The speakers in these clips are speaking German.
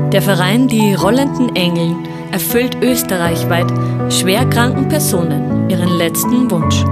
Der Verein Die Rollenden Engel erfüllt österreichweit schwerkranken Personen ihren letzten Wunsch.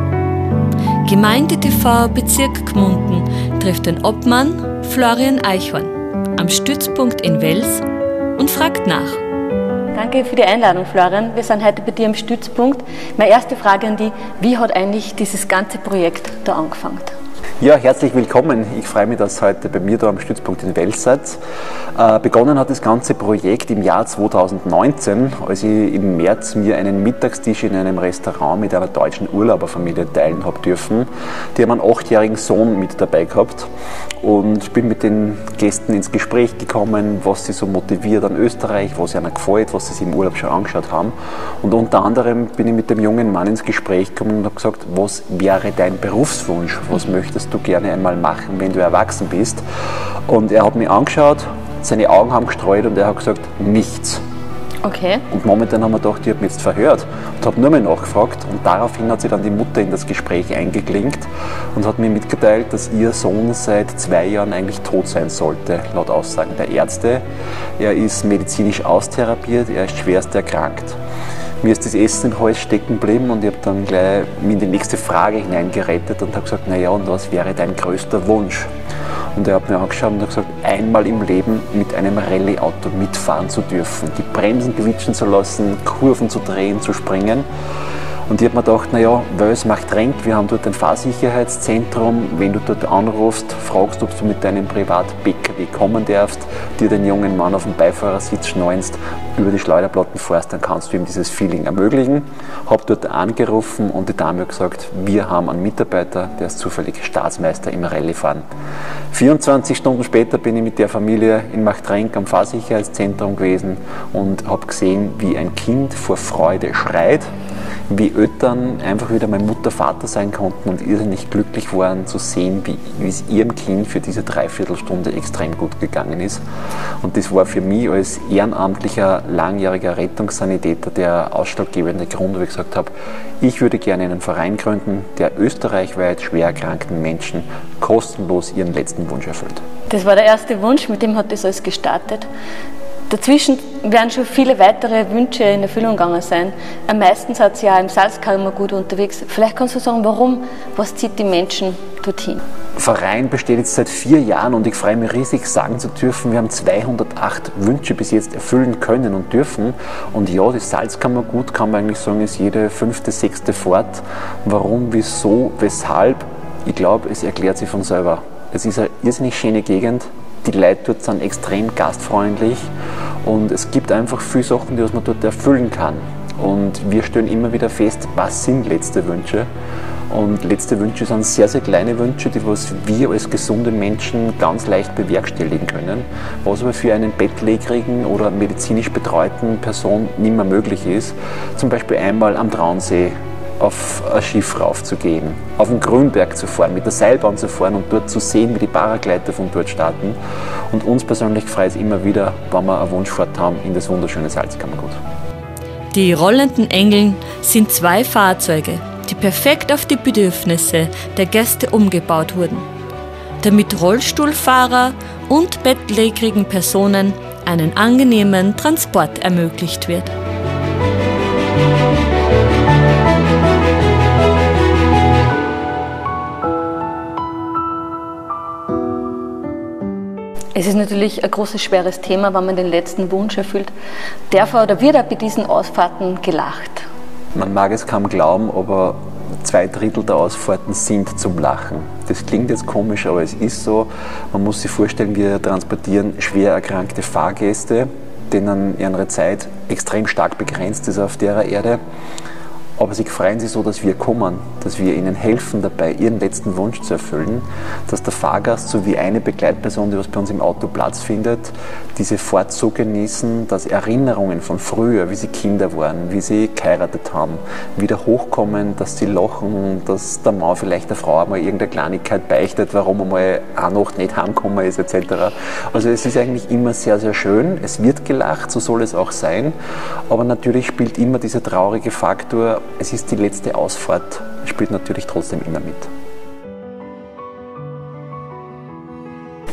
Gemeinde TV Bezirk Gmunden trifft den Obmann Florian Eichhorn am Stützpunkt in Wels und fragt nach. Danke für die Einladung, Florian. Wir sind heute bei dir am Stützpunkt. Meine erste Frage an dich: Wie hat eigentlich dieses ganze Projekt da angefangen? Ja, herzlich willkommen. Ich freue mich, dass heute bei mir da am Stützpunkt in Wels seid. Begonnen hat das ganze Projekt im Jahr 2019, als ich im März mir einen Mittagstisch in einem Restaurant mit einer deutschen Urlauberfamilie teilen habe dürfen. Die haben einen 8-jährigen Sohn mit dabei gehabt und bin mit den Gästen ins Gespräch gekommen, was sie so motiviert an Österreich, was ihnen gefällt, was sie sich im Urlaub schon angeschaut haben. Und unter anderem bin ich mit dem jungen Mann ins Gespräch gekommen und habe gesagt, was wäre dein Berufswunsch? Was möchtest du gerne einmal machen, wenn du erwachsen bist? Und er hat mich angeschaut, seine Augen haben gestrahlt und er hat gesagt, nichts. Okay. Und momentan haben wir gedacht, ich habe mich jetzt verhört und habe nur mehr nachgefragt. Und daraufhin hat sich dann die Mutter in das Gespräch eingeklinkt und hat mir mitgeteilt, dass ihr Sohn seit 2 Jahren eigentlich tot sein sollte, laut Aussagen der Ärzte. Er ist medizinisch austherapiert, er ist schwerst erkrankt. Mir ist das Essen im Hals stecken geblieben und ich habe dann gleich mich in die nächste Frage hineingerettet und habe gesagt, naja, und was wäre dein größter Wunsch? Und er hat mir angeschaut und hat gesagt, einmal im Leben mit einem Rallye-Auto mitfahren zu dürfen, die Bremsen quietschen zu lassen, Kurven zu drehen, zu springen. Und ich habe mir gedacht, naja, Wels macht Renk, wir haben dort ein Fahrsicherheitszentrum. Wenn du dort anrufst, fragst, ob du mit deinem Privat-PKW kommen darfst, dir den jungen Mann auf dem Beifahrersitz schnallst, über die Schleuderplatten fährst, dann kannst du ihm dieses Feeling ermöglichen. Habe dort angerufen und die Dame hat gesagt, wir haben einen Mitarbeiter, der ist zufällig Staatsmeister im Rallye-Fahren. 24 Stunden später bin ich mit der Familie in Machtrenk am Fahrsicherheitszentrum gewesen und habe gesehen, wie ein Kind vor Freude schreit, wie Eltern einfach wieder mein Mutter, Vater sein konnten und irrsinnig glücklich waren zu sehen, wie es ihrem Kind für diese Dreiviertelstunde extrem gut gegangen ist. Und das war für mich als ehrenamtlicher, langjähriger Rettungssanitäter der ausschlaggebende Grund, wo ich gesagt habe, ich würde gerne einen Verein gründen, der österreichweit schwer erkrankten Menschen kostenlos ihren letzten Wunsch erfüllt. Das war der erste Wunsch, mit dem hat das alles gestartet. Dazwischen werden schon viele weitere Wünsche in Erfüllung gegangen sein. Meistens hat sie ja im Salzkammergut unterwegs. Vielleicht kannst du sagen, warum? Was zieht die Menschen dorthin? Der Verein besteht jetzt seit 4 Jahren und ich freue mich riesig, sagen zu dürfen, wir haben 208 Wünsche bis jetzt erfüllen können und dürfen. Und ja, das Salzkammergut, kann man eigentlich sagen, ist jede 5., 6. Fahrt. Warum, wieso, weshalb? Ich glaube, es erklärt sich von selber. Es ist eine irrsinnig schöne Gegend. Die Leute dort sind extrem gastfreundlich und es gibt einfach viele Sachen, die man dort erfüllen kann. Und wir stellen immer wieder fest, was sind letzte Wünsche. Und letzte Wünsche sind sehr, sehr kleine Wünsche, die was wir als gesunde Menschen ganz leicht bewerkstelligen können, was aber für einen bettlägerigen oder medizinisch betreuten Person nicht mehr möglich ist. Zum Beispiel einmal am Traunsee auf ein Schiff raufzugehen, auf den Grünberg zu fahren, mit der Seilbahn zu fahren und dort zu sehen, wie die Paragleiter von dort starten. Und uns persönlich freut es immer wieder, wenn wir eine Wunschfahrt haben in das wunderschöne Salzkammergut. Die rollenden Engel sind 2 Fahrzeuge, die perfekt auf die Bedürfnisse der Gäste umgebaut wurden, damit Rollstuhlfahrer und bettlägerigen Personen einen angenehmen Transport ermöglicht wird. Es ist natürlich ein großes, schweres Thema, wenn man den letzten Wunsch erfüllt. Darf er oder wird er bei diesen Ausfahrten gelacht? Man mag es kaum glauben, aber 2/3 der Ausfahrten sind zum Lachen. Das klingt jetzt komisch, aber es ist so. Man muss sich vorstellen, wir transportieren schwer erkrankte Fahrgäste, denen ihre Zeit extrem stark begrenzt ist auf der Erde. Aber sie freuen sich so, dass wir kommen, dass wir ihnen helfen dabei, ihren letzten Wunsch zu erfüllen, dass der Fahrgast sowie eine Begleitperson, die was bei uns im Auto Platz findet, diese Fahrt so genießen, dass Erinnerungen von früher, wie sie Kinder waren, wie sie geheiratet haben, wieder hochkommen, dass sie lachen, dass der Mann vielleicht der Frau einmal irgendeine Kleinigkeit beichtet, warum einmal eine Nacht nicht heimgekommen ist, etc. Also es ist eigentlich immer sehr, sehr schön. Es wird gelacht, so soll es auch sein, aber natürlich spielt immer dieser traurige Faktor, es ist die letzte Ausfahrt, spielt natürlich trotzdem immer mit.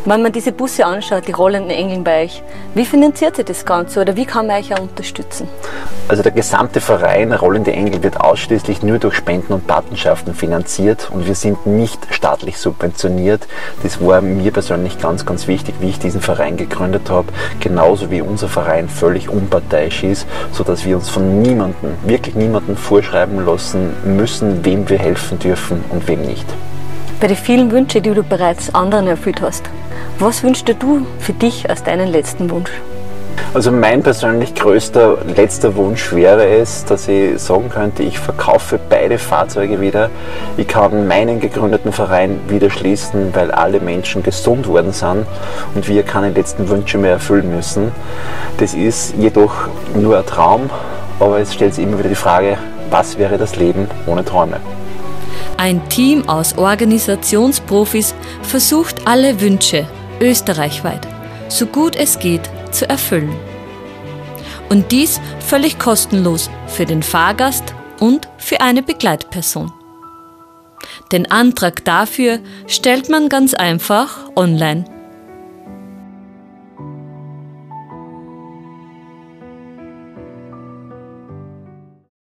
Wenn man diese Busse anschaut, die rollenden Engel bei euch, wie finanziert ihr das Ganze oder wie kann man euch auch unterstützen? Also der gesamte Verein Rollende Engel wird ausschließlich nur durch Spenden und Patenschaften finanziert und wir sind nicht staatlich subventioniert. Das war mir persönlich ganz, ganz wichtig, wie ich diesen Verein gegründet habe, genauso wie unser Verein völlig unparteiisch ist, sodass wir uns von niemandem, wirklich niemandem vorschreiben lassen müssen, wem wir helfen dürfen und wem nicht. Bei den vielen Wünschen, die du bereits anderen erfüllt hast, was wünschst du für dich als deinen letzten Wunsch? Also mein persönlich größter letzter Wunsch wäre es, dass ich sagen könnte, ich verkaufe beide Fahrzeuge wieder. Ich kann meinen gegründeten Verein wieder schließen, weil alle Menschen gesund worden sind und wir keine letzten Wünsche mehr erfüllen müssen. Das ist jedoch nur ein Traum, aber es stellt sich immer wieder die Frage, was wäre das Leben ohne Träume? Ein Team aus Organisationsprofis versucht alle Wünsche österreichweit, so gut es geht, zu erfüllen. Und dies völlig kostenlos für den Fahrgast und für eine Begleitperson. Den Antrag dafür stellt man ganz einfach online